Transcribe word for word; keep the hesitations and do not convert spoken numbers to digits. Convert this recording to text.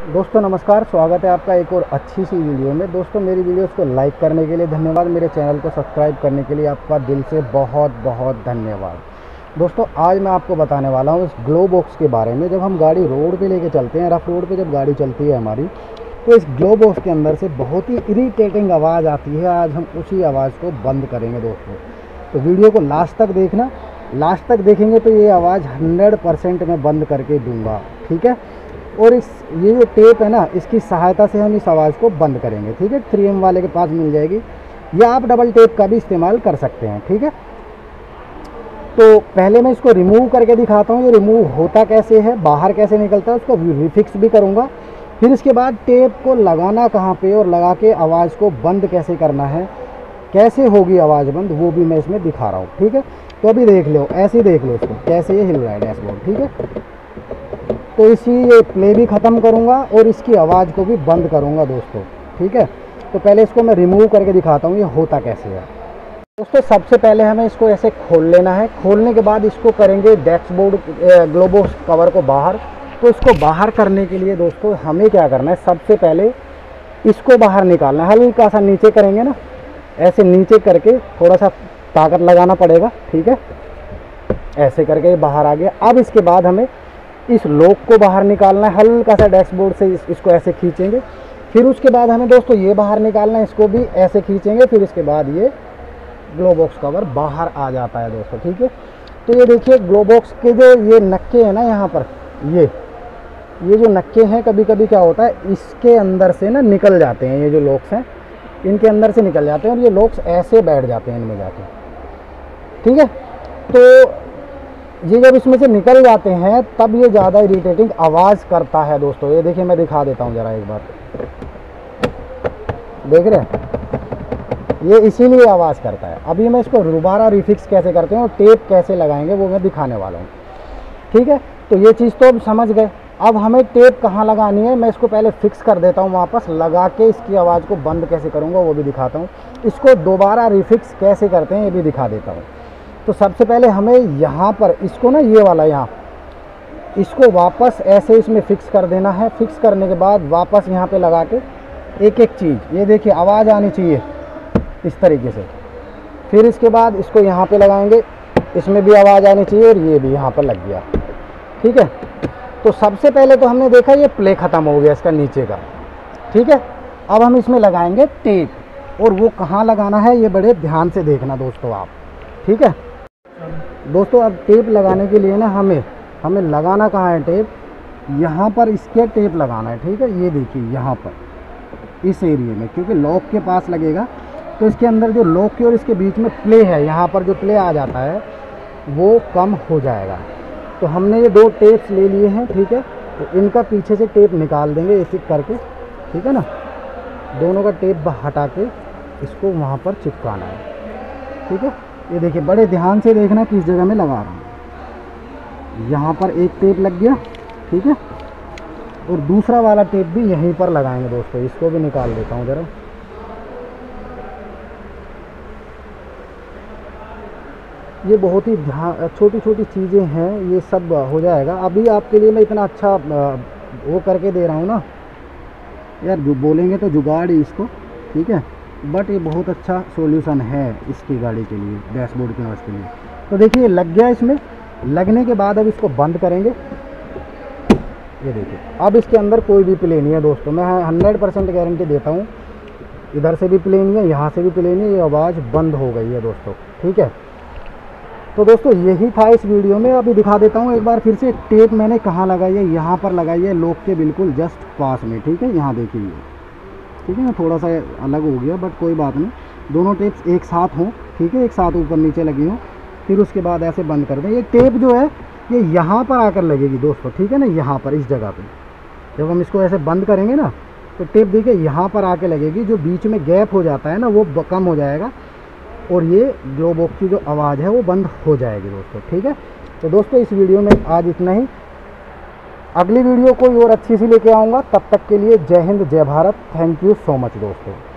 दोस्तों नमस्कार, स्वागत है आपका एक और अच्छी सी वीडियो में। दोस्तों मेरी वीडियोस को लाइक करने के लिए धन्यवाद, मेरे चैनल को सब्सक्राइब करने के लिए आपका दिल से बहुत बहुत धन्यवाद। दोस्तों आज मैं आपको बताने वाला हूँ इस ग्लो बॉक्स के बारे में। जब हम गाड़ी रोड पे लेके चलते हैं, रफ रोड पे जब गाड़ी चलती है हमारी, तो इस ग्लो बॉक्स के अंदर से बहुत ही इरीटेटिंग आवाज़ आती है। आज हम उसी आवाज़ को बंद करेंगे दोस्तों, तो वीडियो को लास्ट तक देखना। लास्ट तक देखेंगे तो ये आवाज़ हंड्रेड परसेंट मैं बंद करके दूँगा, ठीक है। और इस ये जो टेप है ना, इसकी सहायता से हम इस आवाज़ को बंद करेंगे, ठीक है। थ्री एम वाले के पास मिल जाएगी, या आप डबल टेप का भी इस्तेमाल कर सकते हैं, ठीक है। तो पहले मैं इसको रिमूव करके दिखाता हूँ, ये रिमूव होता कैसे है, बाहर कैसे निकलता है, उसको रिफिक्स भी करूँगा। फिर इसके बाद टेप को लगाना कहाँ पे और लगा के आवाज़ को बंद कैसे करना है, कैसे होगी आवाज़ बंद, वो भी मैं इसमें दिखा रहा हूँ, ठीक है। तो अभी देख लो, ऐसे ही देख लो इसको कैसे ये हिल रहा है डैशबोर्ड, ठीक है। तो इसी ये प्ले भी ख़त्म करूँगा और इसकी आवाज़ को भी बंद करूँगा दोस्तों, ठीक है। तो पहले इसको मैं रिमूव करके दिखाता हूँ ये होता कैसे है। दोस्तों सबसे पहले हमें इसको ऐसे खोल लेना है। खोलने के बाद इसको करेंगे डैशबोर्ड ग्लो बॉक्स कवर को बाहर। तो इसको बाहर करने के लिए दोस्तों हमें क्या करना है, सबसे पहले इसको बाहर निकालना है। हल्का सा नीचे करेंगे ना, ऐसे नीचे करके थोड़ा सा ताकत लगाना पड़ेगा, ठीक है। ऐसे करके ये बाहर आ गया। अब इसके बाद हमें इस लॉक को बाहर निकालना है। हल्का सा डैशबोर्ड से इस, इसको ऐसे खींचेंगे। फिर उसके बाद हमें दोस्तों ये बाहर निकालना है, इसको भी ऐसे खींचेंगे। फिर इसके बाद ये ग्लो बॉक्स कवर बाहर आ जाता है दोस्तों, ठीक है। तो ये देखिए ग्लो बॉक्स के जो ये नक्के हैं ना, यहाँ पर ये ये जो नक्के हैं, कभी कभी क्या होता है इसके अंदर से ना निकल जाते हैं। ये जो लॉक्स हैं इनके अंदर से निकल जाते हैं और ये लॉक्स ऐसे बैठ जाते हैं इनमें जाके, ठीक है। तो ये जब इसमें से निकल जाते हैं तब ये ज़्यादा इरिटेटिंग आवाज़ करता है दोस्तों। ये देखिए मैं दिखा देता हूँ ज़रा एक बार, देख रहे हैं, ये इसीलिए आवाज़ करता है। अभी मैं इसको दोबारा रिफिक्स कैसे करते हैं और टेप कैसे लगाएंगे वो मैं दिखाने वाला हूँ, ठीक है। तो ये चीज़ तो अब समझ गए। अब हमें टेप कहाँ लगानी है, मैं इसको पहले फिक्स कर देता हूँ वापस, लगा के इसकी आवाज़ को बंद कैसे करूँगा वो भी दिखाता हूँ। इसको दोबारा रिफिक्स कैसे करते हैं ये भी दिखा देता हूँ। तो सबसे पहले हमें यहाँ पर इसको ना, ये वाला यहाँ, इसको वापस ऐसे इसमें फिक्स कर देना है। फिक्स करने के बाद वापस यहाँ पे लगा के एक एक चीज़, ये देखिए आवाज़ आनी चाहिए इस तरीके से। फिर इसके बाद इसको यहाँ पे लगाएंगे, इसमें भी आवाज़ आनी चाहिए और ये भी यहाँ पर लग गया, ठीक है। तो सबसे पहले तो हमने देखा ये प्ले ख़त्म हो गया इसका नीचे का, ठीक है। अब हम इसमें लगाएंगे टेप, और वो कहाँ लगाना है ये बड़े ध्यान से देखना दोस्तों आप, ठीक है। दोस्तों अब टेप लगाने के लिए ना हमें हमें लगाना कहाँ है टेप, यहाँ पर इसके टेप लगाना है, ठीक है। ये देखिए यहाँ पर इस एरिए में, क्योंकि लॉक के पास लगेगा तो इसके अंदर जो लॉक के और इसके बीच में प्ले है, यहाँ पर जो प्ले आ जाता है वो कम हो जाएगा। तो हमने ये दो टेप्स ले लिए हैं, ठीक है। तो इनका पीछे से टेप निकाल देंगे ऐसे करके, ठीक है ना। दोनों का टेप हटा के इसको वहाँ पर चिपकाना है, ठीक है। ये देखिए बड़े ध्यान से देखना किस जगह में लगा रहा हूँ। यहाँ पर एक टेप लग गया, ठीक है। और दूसरा वाला टेप भी यहीं पर लगाएंगे दोस्तों। इसको भी निकाल देता हूँ ज़रा। ये बहुत ही ध्यान, छोटी छोटी चीज़ें हैं, ये सब हो जाएगा। अभी आपके लिए मैं इतना अच्छा वो करके दे रहा हूँ ना यार, जो बोलेंगे तो जुगाड़ ही इसको, ठीक है। बट ये बहुत अच्छा सॉल्यूशन है इसकी गाड़ी के लिए, डैशबोर्ड के नॉइज़ के लिए। तो देखिए लग गया। इसमें लगने के बाद अब इसको बंद करेंगे। ये देखिए अब इसके अंदर कोई भी प्ले नहीं है दोस्तों, मैं हंड्रेड परसेंट गारंटी देता हूँ। इधर से भी प्ले नहीं है, यहाँ से भी प्ले नहीं है, ये आवाज़ बंद हो गई है दोस्तों, ठीक है। तो दोस्तों यही था इस वीडियो में। अभी दिखा देता हूँ एक बार फिर से। टेप मैंने कहाँ लगाई है, यहाँ पर लगाई है लॉक के बिल्कुल जस्ट पास में, ठीक है। यहाँ देखिए, ठीक है ना, थोड़ा सा अलग हो गया बट कोई बात नहीं, दोनों टेप्स एक साथ हों, ठीक है, एक साथ ऊपर नीचे लगी हों। फिर उसके बाद ऐसे बंद कर दें। ये टेप जो है ये यहाँ पर आकर लगेगी दोस्तों, ठीक है ना, यहाँ पर इस जगह पे। जब हम इसको ऐसे बंद करेंगे ना तो टेप देखिए यहाँ पर आके लगेगी। जो बीच में गैप हो जाता है ना वो कम हो जाएगा और ये ग्लो बॉक्स की जो आवाज़ है वो बंद हो जाएगी दोस्तों, ठीक है। तो दोस्तों इस वीडियो में आज इतना ही। अगली वीडियो कोई और अच्छी सी लेके आऊँगा। तब तक के लिए जय हिंद, जय Bharat. Thank you so much दोस्तों।